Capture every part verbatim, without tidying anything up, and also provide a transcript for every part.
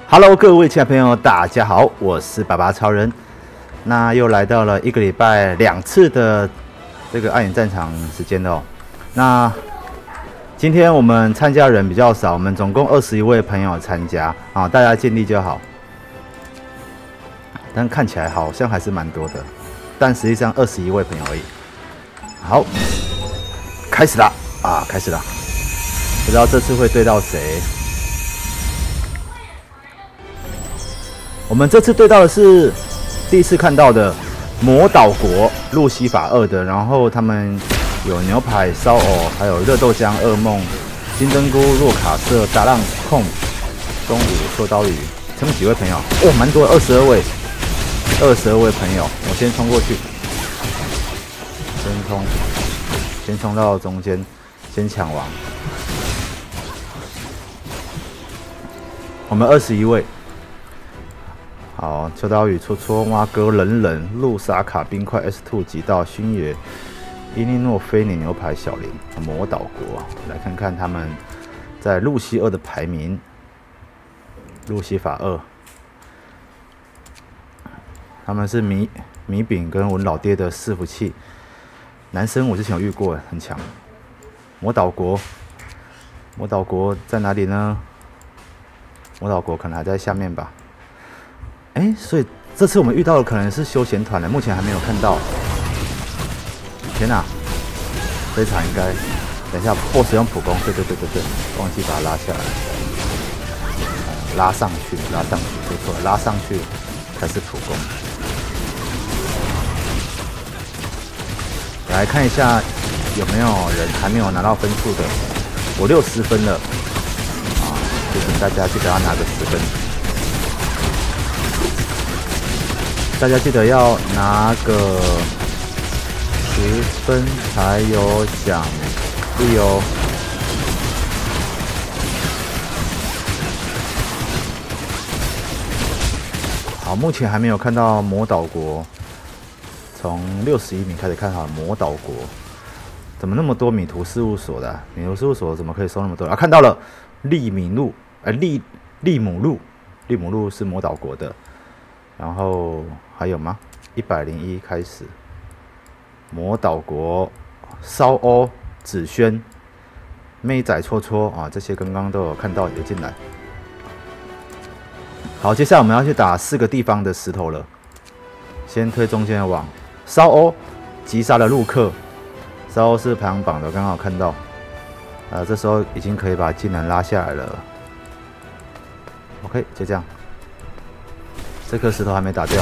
Hello， 各位亲爱的朋友，大家好，我是爸爸超人。那又来到了一个礼拜两次的这个暗影战场时间了哦。那今天我们参加人比较少，我们总共二十一位朋友参加啊，大家尽力就好。但看起来好像还是蛮多的，但实际上二十一位朋友而已。好，开始啦啊，开始啦！不知道这次会对到谁？我们这次对到的是第一次看到的魔岛国路西法二的，然后他们有牛排、烧藕，还有热豆浆、噩梦、金针菇、洛卡色、达浪控、东武、硕刀鱼，他们几位朋友？哦，蛮多，二十二位，二十二位朋友。我先冲过去，先冲，先冲到中间，先抢王。我们二十一位。好，秋刀鱼、戳戳、蛙哥、冷冷、路萨卡、冰块、S 二、极道、勋野、伊利诺、菲尼、牛排、小林、魔岛国。来看看他们在路西二的排名。路西法二，他们是米米饼跟文老爹的伺服器。男生我之前有遇过，很强。魔岛国，魔岛国在哪里呢？魔岛国可能还在下面吧。哎、欸，所以这次我们遇到的可能是休闲团的，目前还没有看到。天哪、啊，这一场应该等一下 B O S S 用普攻，对对对对对，忘记把它拉下来，拉上去，拉上去，说错了，拉上去才是普攻。来看一下有没有人还没有拿到分数的，我六十分了啊，就请大家记得要拿个十分。大家记得要拿个十分才有奖励哦。好，目前还没有看到魔岛国，从六十一名开始看好魔岛国，怎么那么多米图事务所的、啊？米图事务所怎么可以收那么多啊？看到了，利米路，哎、呃，利利姆路，利姆路是魔岛国的。然后还有吗？一百零一开始，魔岛国、烧欧、子轩、妹仔戳戳啊，这些刚刚都有看到有进来。好，接下来我们要去打四个地方的石头了。先推中间的网，烧欧击杀了陆克，烧欧是排行榜的，刚好看到。啊，这时候已经可以把技能拉下来了。OK， 就这样。这颗石头还没打掉，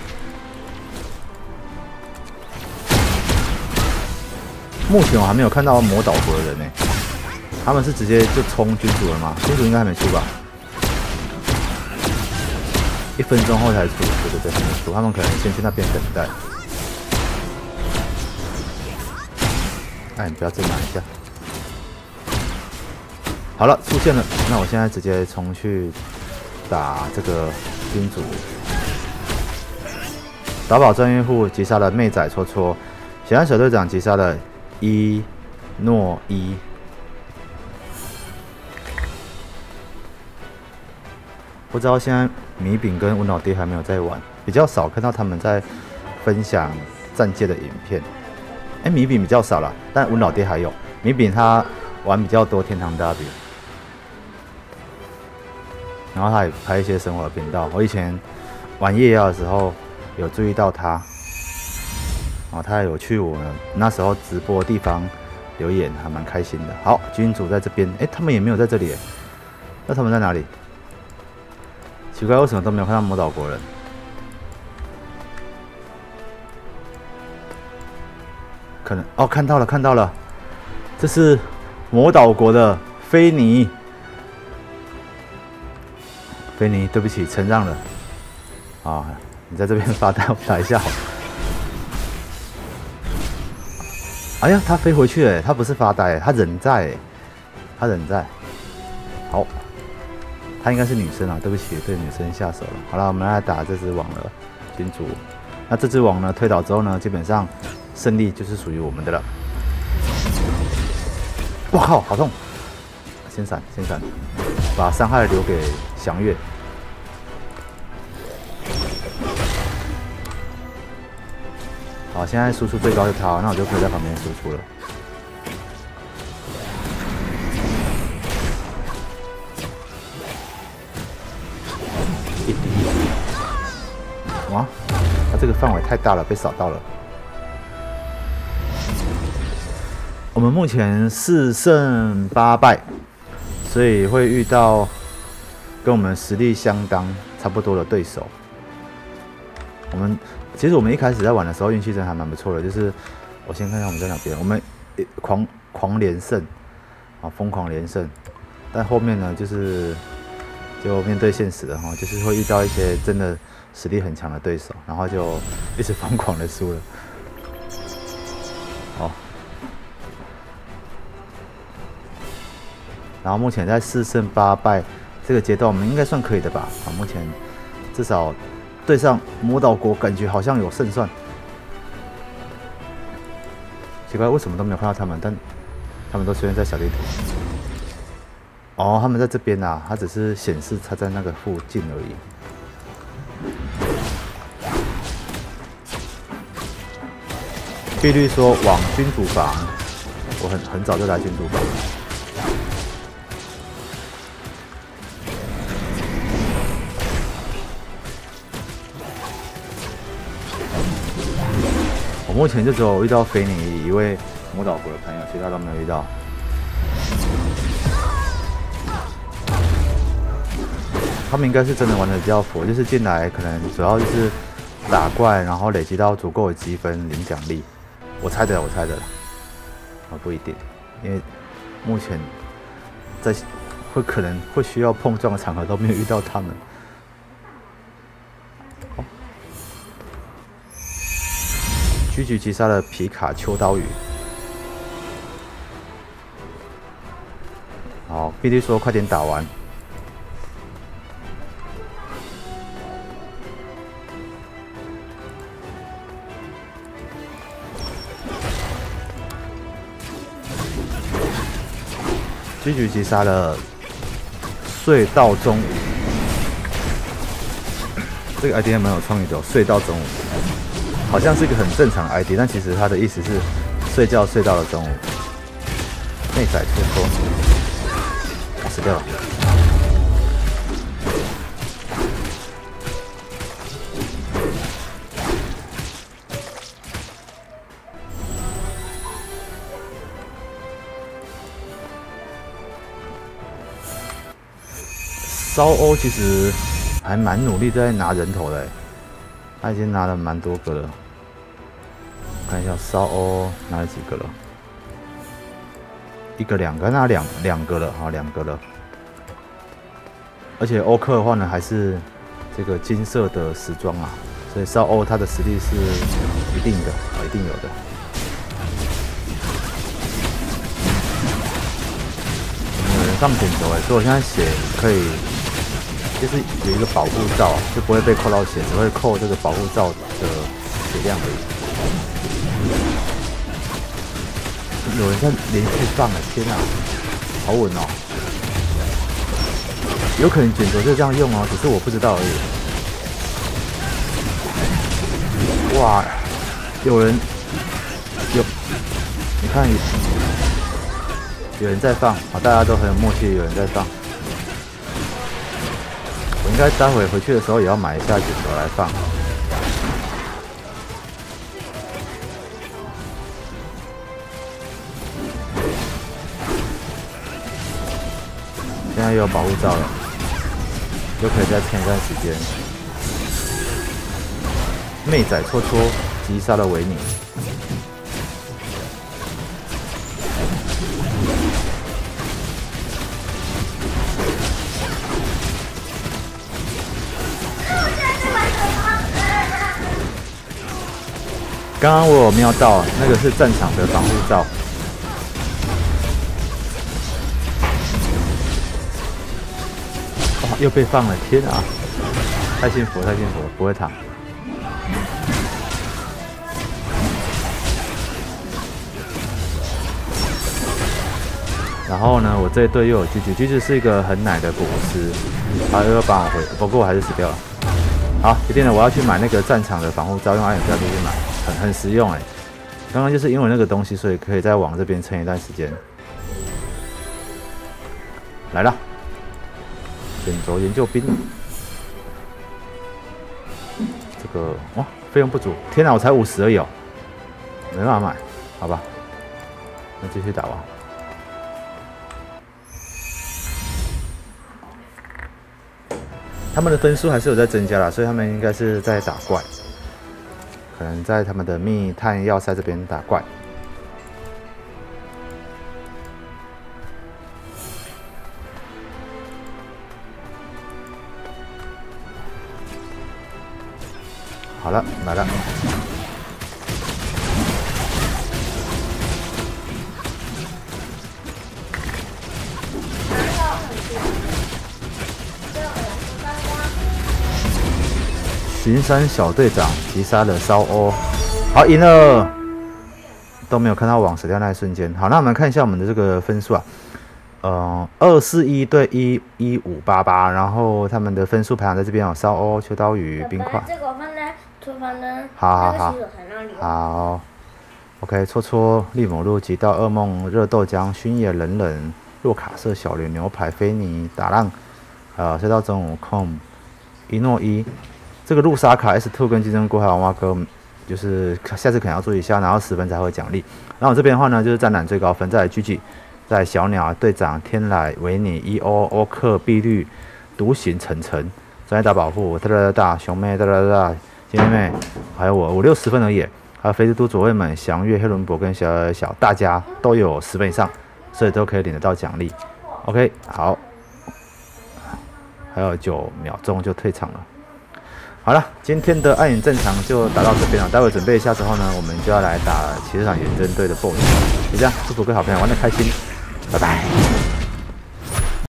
目前我还没有看到魔岛国的人呢。他们是直接就冲君主了吗？君主应该还没出吧？一分钟后才出，对对对，还没出。他们可能先去那边等待。哎，你不要再拿一下。好了，出现了。那我现在直接冲去打这个君主。打宝专业户击杀了妹仔戳戳，血汗小队长击杀了伊诺伊。不知道现在米饼跟文老爹还没有在玩，比较少看到他们在分享战界的影片。哎、欸，米饼比较少了，但文老爹还有。米饼他玩比较多天堂 W， 然后他也拍一些生活频道。我以前玩夜妖的时候。有注意到他，哦，他有去我那时候直播的地方留言，还蛮开心的。好，君主在这边，哎、欸，他们也没有在这里，那他们在哪里？奇怪，为什么都没有看到魔岛国人？可能哦，看到了，看到了，这是魔岛国的菲尼。菲尼，对不起，承让了。啊。你在这边发呆，我打一下好了。哎呀，他飞回去了，他不是发呆，他人在，他人在。好，他应该是女生啊，对不起，对女生下手了。好了，我们来打这只王了，君主。那这只王呢，推倒之后呢，基本上胜利就是属于我们的了。哇靠，好痛！先闪，先闪，把伤害留给祥月。 好，现在输出最高是他，那我就可以在旁边输出了。一滴一滴，哇，他这个范围太大了，被扫到了。我们目前四胜八败，所以会遇到跟我们实力相当差不多的对手。我们其实我们一开始在玩的时候运气真的还蛮不错的，就是我先看一下我们在哪边，我们狂狂连胜啊，疯狂连胜，但后面呢就是就面对现实的哈，就是会遇到一些真的实力很强的对手，然后就一直疯狂的输了。哦，然后目前在四胜八败这个阶段，我们应该算可以的吧？啊，目前至少。对上魔岛国，感觉好像有胜算。奇怪，为什么都没有看到他们？但他们都出现在小地图。哦，他们在这边啊，它只是显示它在那个附近而已。碧绿说往君主房，我很很早就来君主房。目前就只有遇到菲尼一位魔岛国的朋友，其他都没有遇到。他们应该是真的玩的比较佛，就是进来可能主要就是打怪，然后累积到足够的积分领奖励。我猜的，我猜的，啊不一定，因为目前在会可能会需要碰撞的场合都没有遇到他们。狙击击杀了皮卡丘刀鱼。好，必须说快点打完。狙击击杀了睡到中午。这个 I D 还蛮有创意的，睡到中午。好像是一个很正常的 I D， 但其实它的意思是睡觉睡到了中午。内仔错错，死掉了。骚欧其实还蛮努力在拿人头的，他已经拿了蛮多个了。看一下骚欧拿了几个了？一个、两个，拿两两个了，好，两个了。而且欧克的话呢，还是这个金色的时装啊，所以骚欧他的实力是一定的，啊，一定有的。有人上点球哎，所以我现在血可以。就是有一个保护罩，就不会被扣到血，只会扣这个保护罩的血量而已。有人在连续放了，天啊，好稳哦！有可能卷轴就这样用哦，只是我不知道而已。哇，有人有，你看，有人在放，好，大家都很有默契，有人在放。我应该待会回去的时候也要买一下卷轴来放。现在又有保护罩了，就可以再撑一段时间。妹仔戳戳击杀了维尼。刚刚我有瞄到，那个是战场的防护罩。哇，又被放了！天啊，太幸福了，太幸福了，不会躺。然后呢，我这一队又有狙击，狙击是一个很奶的果实，他又要帮我回，不过我还是死掉了。好，决定了，我要去买那个战场的防护罩，用暗影标记去买。 很很实用哎。刚刚就是因为那个东西，所以可以再往这边撑一段时间。来了，卷轴研究兵。这个哇，费用不足，天哪，我才五十而已哦，没办法买，好吧，那继续打吧。他们的分数还是有在增加啦，所以他们应该是在打怪，可能在他们的密探要塞这边打怪。好了，来了。巡山小队长击杀了烧欧，好，赢了，都没有看到网死掉那一瞬间。好，那我们看一下我们的这个分数啊，呃，二四一对一一五八八，然后他们的分数排行在这边有烧欧、秋刀鱼、冰块。 这个放在厨房的好好好，好 ，OK， 搓搓利姆路、极道噩梦、热豆浆、熏野冷冷、洛卡色小驴牛排、菲尼打浪，呃，睡到中午空一诺一。这个路沙卡 S 二 跟金针菇还有蛙哥，就是下次可能要注意一下，然后十分才会奖励。然后我这边的话呢，就是战胆最高分，再来 G G， 再来小鸟队长、天来、维尼、E O、欧克、碧绿、独行、晨晨，专业打保护，哒哒哒哒，熊妹哒哒哒哒，姐妹妹，还有我五六十分而已。还有肥猪都左卫门、祥月、黑伦博跟小小，大家都有十分以上，所以都可以领得到奖励。OK， 好，还有九秒钟就退场了。好了，今天的暗影战场就打到这边了。待会准备一下之后呢，我们就要来打骑士长远征队的 B O S S。就这样，祝福各位好朋友玩得开心，拜拜。